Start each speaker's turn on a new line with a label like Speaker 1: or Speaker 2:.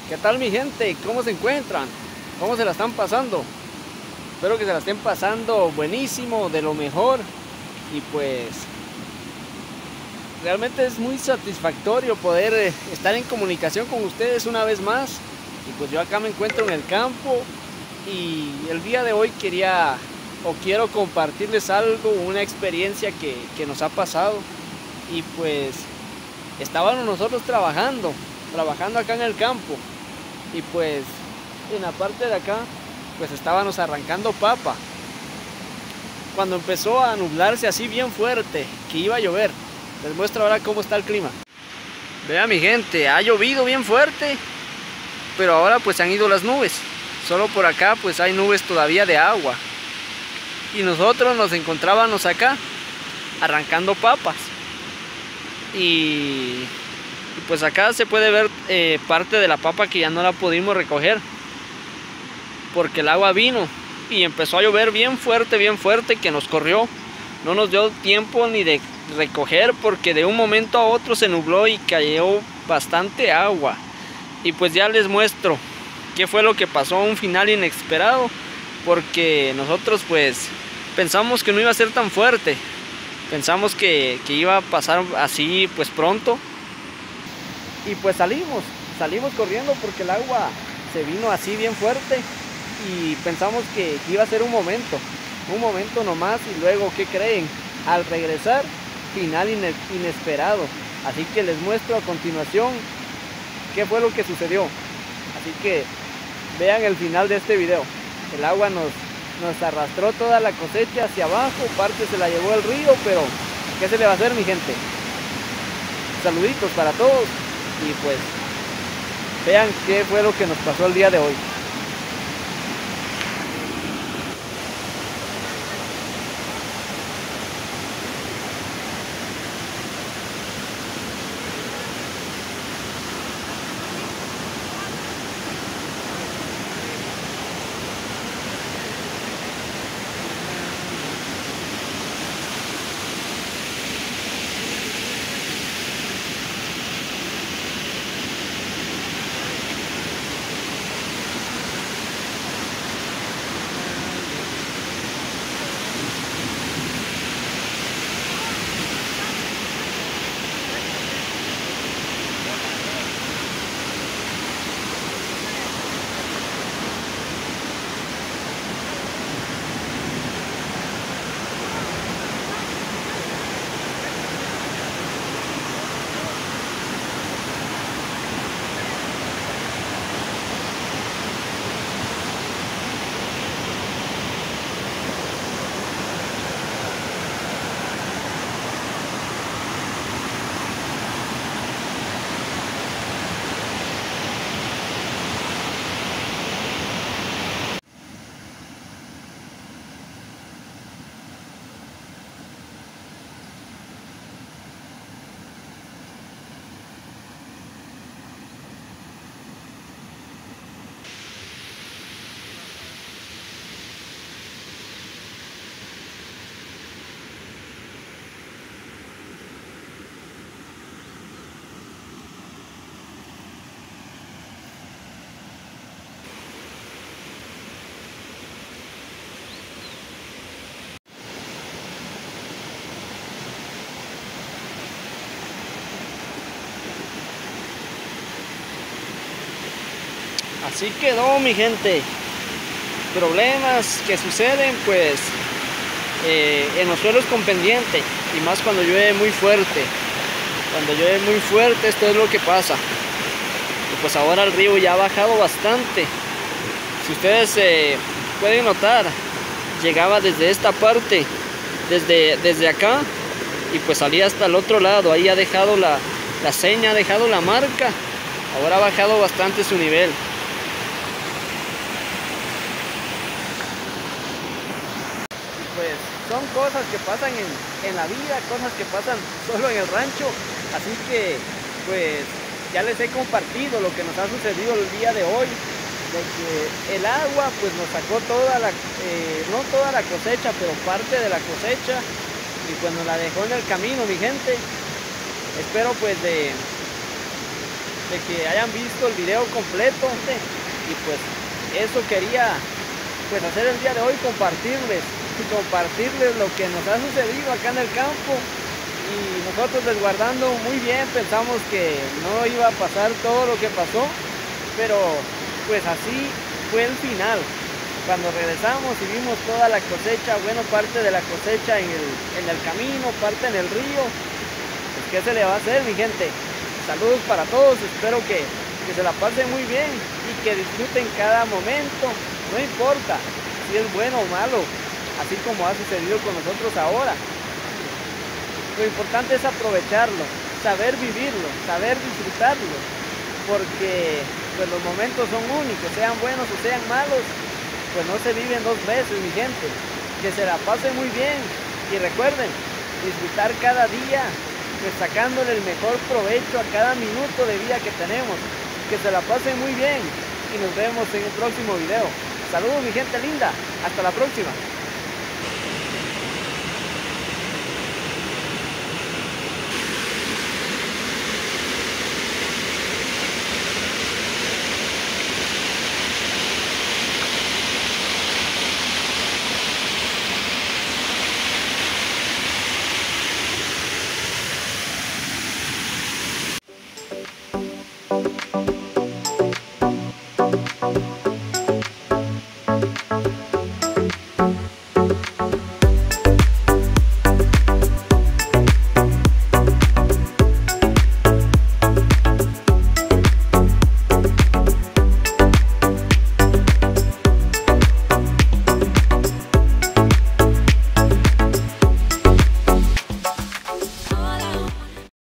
Speaker 1: ¿Qué tal mi gente? ¿Cómo se encuentran? ¿Cómo se la están pasando? Espero que se la estén pasando buenísimo, de lo mejor. Y pues realmente es muy satisfactorio poder estar en comunicación con ustedes una vez más. Y pues yo acá me encuentro en el campo y el día de hoy quiero compartirles algo, una experiencia que nos ha pasado. Y pues estábamos nosotros trabajando acá en el campo. Y pues en la parte de acá pues estábamos arrancando papa cuando empezó a nublarse así bien fuerte que iba a llover. Les muestro ahora cómo está el clima. Vean mi gente, ha llovido bien fuerte, pero ahora pues han ido las nubes. Solo por acá pues hay nubes todavía de agua. Y nosotros nos encontrábamos acá arrancando papas. Y pues acá se puede ver parte de la papa que ya no la pudimos recoger porque el agua vino y empezó a llover bien fuerte que nos corrió. No nos dio tiempo ni de recoger porque de un momento a otro se nubló y cayó bastante agua. Y pues ya les muestro qué fue lo que pasó, un final inesperado, porque nosotros pues pensamos que no iba a ser tan fuerte, pensamos que iba a pasar así pues pronto. Y pues salimos corriendo porque el agua se vino así bien fuerte y pensamos que iba a ser un momento nomás. Y luego, ¿qué creen? Al regresar, final inesperado. Así que les muestro a continuación qué fue lo que sucedió. Así que vean el final de este video. El agua nos arrastró toda la cosecha hacia abajo, parte se la llevó el río, pero ¿qué se le va a hacer mi gente? Saluditos para todos. Y pues vean qué fue lo que nos pasó el día de hoy. Así quedó mi gente. Problemas que suceden pues en los suelos con pendiente, y más cuando llueve muy fuerte. Cuando llueve muy fuerte esto es lo que pasa. Y pues ahora el río ya ha bajado bastante. Si ustedes pueden notar, llegaba desde esta parte, desde acá, y pues salía hasta el otro lado. Ahí ha dejado la seña, ha dejado la marca. Ahora ha bajado bastante su nivel. Pues son cosas que pasan en la vida, cosas que pasan solo en el rancho. Así que pues ya les he compartido lo que nos ha sucedido el día de hoy, de que el agua pues nos sacó no toda la cosecha, pero parte de la cosecha, y pues nos la dejó en el camino mi gente. Espero pues de que hayan visto el video completo, y pues eso quería pues hacer el día de hoy, compartirles lo que nos ha sucedido acá en el campo. Y nosotros resguardando muy bien, pensamos que no iba a pasar todo lo que pasó, pero pues así fue el final. Cuando regresamos y vimos toda la cosecha, bueno, parte de la cosecha en el camino, parte en el río, pues ¿qué se le va a hacer, mi gente? Saludos para todos, espero que se la pasen muy bien y que disfruten cada momento, no importa si es bueno o malo, así como ha sucedido con nosotros ahora. Lo importante es aprovecharlo, saber vivirlo, saber disfrutarlo, porque pues los momentos son únicos, sean buenos o sean malos, pues no se viven dos veces, mi gente. Que se la pasen muy bien y recuerden disfrutar cada día, pues sacándole el mejor provecho a cada minuto de vida que tenemos. Que se la pasen muy bien y nos vemos en el próximo video. Saludos, mi gente linda, hasta la próxima.